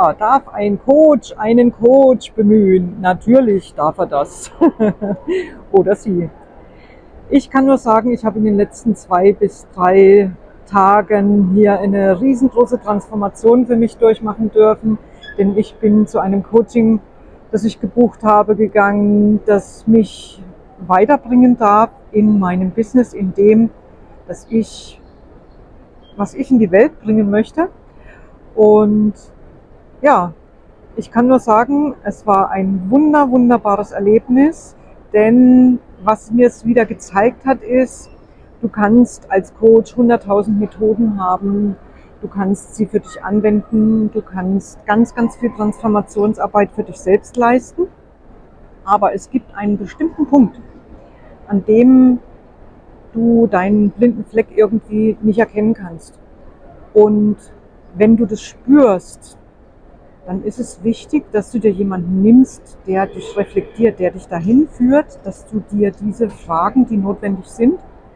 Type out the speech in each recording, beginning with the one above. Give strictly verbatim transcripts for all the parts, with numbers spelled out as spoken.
Ja, darf ein Coach einen Coach bemühen? Natürlich darf er das. Oder sie. Ich kann nur sagen, ich habe in den letzten zwei bis drei Tagen hier eine riesengroße Transformation für mich durchmachen dürfen, denn ich bin zu einem Coaching, das ich gebucht habe, gegangen, das mich weiterbringen darf in meinem Business, in dem, dass ich, was ich in die Welt bringen möchte. Und ja, ich kann nur sagen, es war ein wunder, wunderbares Erlebnis, denn was mir es wieder gezeigt hat, ist, du kannst als Coach hunderttausend Methoden haben, du kannst sie für dich anwenden, du kannst ganz, ganz viel Transformationsarbeit für dich selbst leisten, aber es gibt einen bestimmten Punkt, an dem du deinen blinden Fleck irgendwie nicht erkennen kannst. Und wenn du das spürst, dann ist es wichtig, dass du dir jemanden nimmst, der dich reflektiert, der dich dahin führt, dass du dir diese Fragen, die notwendig sind,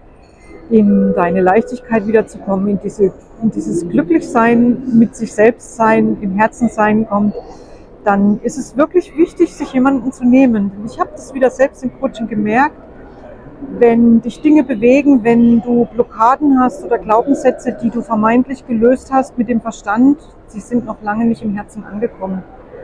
in deine Leichtigkeit wiederzukommen, in, diese, in dieses Glücklichsein, mit sich selbst sein, im Herzen sein kommt, dann ist es wirklich wichtig, sich jemanden zu nehmen. Ich habe das wieder selbst im Coaching gemerkt, wenn dich Dinge bewegen, wenn du Blockaden hast oder Glaubenssätze, die du vermeintlich gelöst hast mit dem Verstand, sie sind noch lange nicht im Herzen angekommen.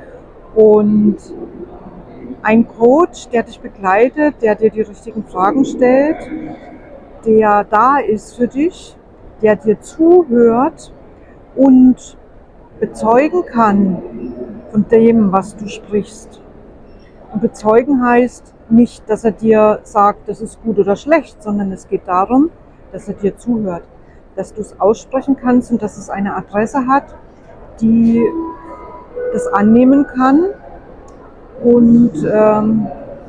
Und ein Coach, der dich begleitet, der dir die richtigen Fragen stellt, der da ist für dich, der dir zuhört und bezeugen kann von dem, was du sprichst. Und bezeugen heißt nicht, dass er dir sagt, das ist gut oder schlecht, sondern es geht darum, dass er dir zuhört, dass du es aussprechen kannst und dass es eine Adresse hat, die das annehmen kann. Und ähm,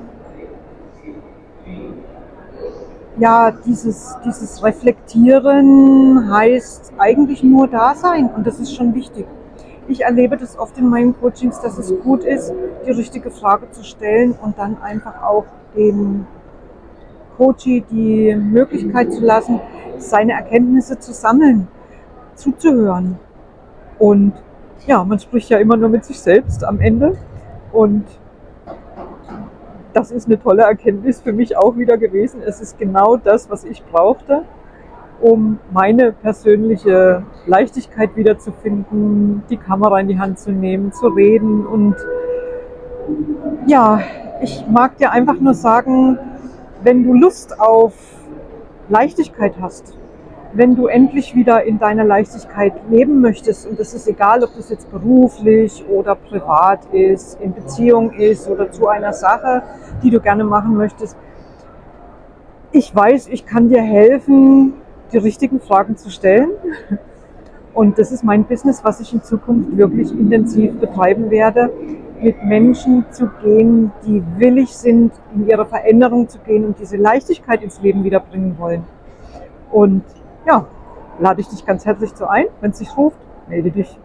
ja, dieses, dieses Reflektieren heißt eigentlich nur da sein und das ist schon wichtig. Ich erlebe das oft in meinen Coachings, dass es gut ist, die richtige Frage zu stellen und dann einfach auch dem Coachee die Möglichkeit zu lassen, seine Erkenntnisse zu sammeln, zuzuhören. Und ja, man spricht ja immer nur mit sich selbst am Ende und das ist eine tolle Erkenntnis für mich auch wieder gewesen. Es ist genau das, was ich brauchte, um meine persönliche Leichtigkeit wiederzufinden, die Kamera in die Hand zu nehmen, zu reden. Und ja, ich mag dir einfach nur sagen, wenn du Lust auf Leichtigkeit hast, wenn du endlich wieder in deiner Leichtigkeit leben möchtest, und das ist egal, ob das jetzt beruflich oder privat ist, in Beziehung ist oder zu einer Sache, die du gerne machen möchtest. Ich weiß, ich kann dir helfen, die richtigen Fragen zu stellen. Und das ist mein Business, was ich in Zukunft wirklich intensiv betreiben werde, mit Menschen zu gehen, die willig sind, in ihre Veränderung zu gehen und diese Leichtigkeit ins Leben wiederbringen wollen. Und ja, lade ich dich ganz herzlich zu ein. Wenn es dich ruft, melde dich.